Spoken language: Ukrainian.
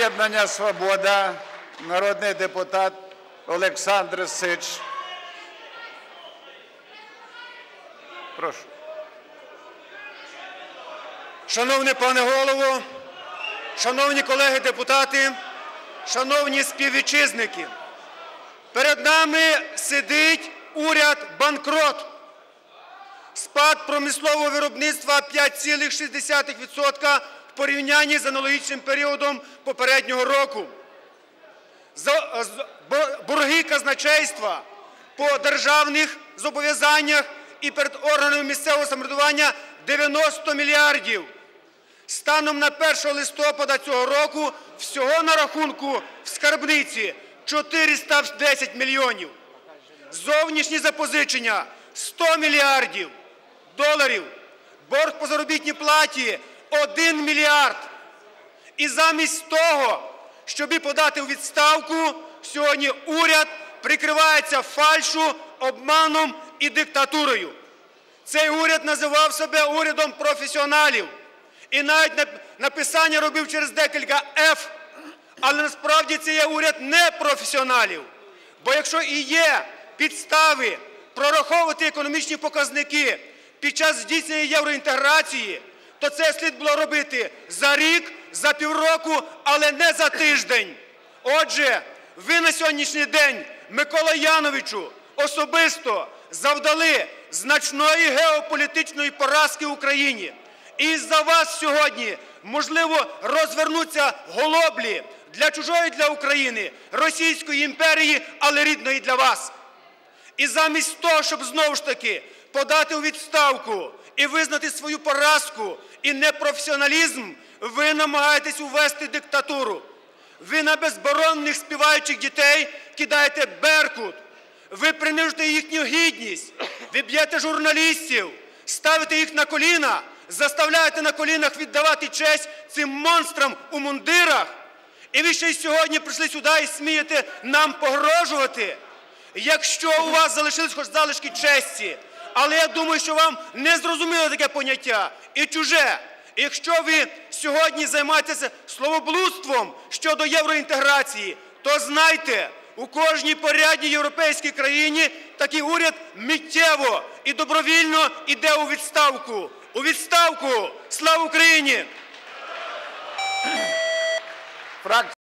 об'єднання «Свобода», народний депутат Олександр Сич. Прошу. Шановний пане Голово, шановні колеги депутати, шановні співвітчизники, перед нами сидить уряд-банкрот. Спад промислового виробництва 5,6% в порівнянні з аналогічним періодом попереднього року. Борги казначейства по державних зобов'язаннях і перед органами місцевого самоврядування 90 мільярдів. Станом на 1 листопада цього року всього на рахунку в скарбниці 410 мільйонів. Зовнішні запозичення – 100 мільярдів доларів. Борг по заробітній платі – 1 мільярд. І замість того, щоб подати у відставку, сьогодні уряд прикривається фальшю, обманом і диктатурою. Цей уряд називав себе урядом професіоналів. І навіть написання робив через декілька «Ф». Але насправді це є уряд непрофесіоналів. Бо якщо і є підстави прораховувати економічні показники під час здійснення євроінтеграції, то це слід було робити за рік, за півроку, але не за тиждень. Отже, ви на сьогоднішній день, Микола Яновичу, особисто завдали значної геополітичної поразки Україні. І із-за вас сьогодні, можливо, розвернуться голоблі для чужої для України, Російської імперії, але рідної для вас. І замість того, щоб знову ж таки подати у відставку і визнати свою поразку і непрофесіоналізм, ви намагаєтесь увести диктатуру. Ви на безборонних співаючих дітей кидаєте беркут. Ви принижуєте їхню гідність, ви б'єте журналістів, ставите їх на коліна, заставляєте на колінах віддавати честь цим монстрам у мундирах. І ви ще й сьогодні прийшли сюди і смієте нам погрожувати. Якщо у вас залишились хоч залишки честі, але я думаю, що вам не зрозуміло таке поняття і чуже. І якщо ви сьогодні займаєтеся словоблудством щодо євроінтеграції, то знайте, у кожній порядній європейській країні такий уряд миттєво і добровільно йде у відставку. У відставку! Слава Україні! Фракція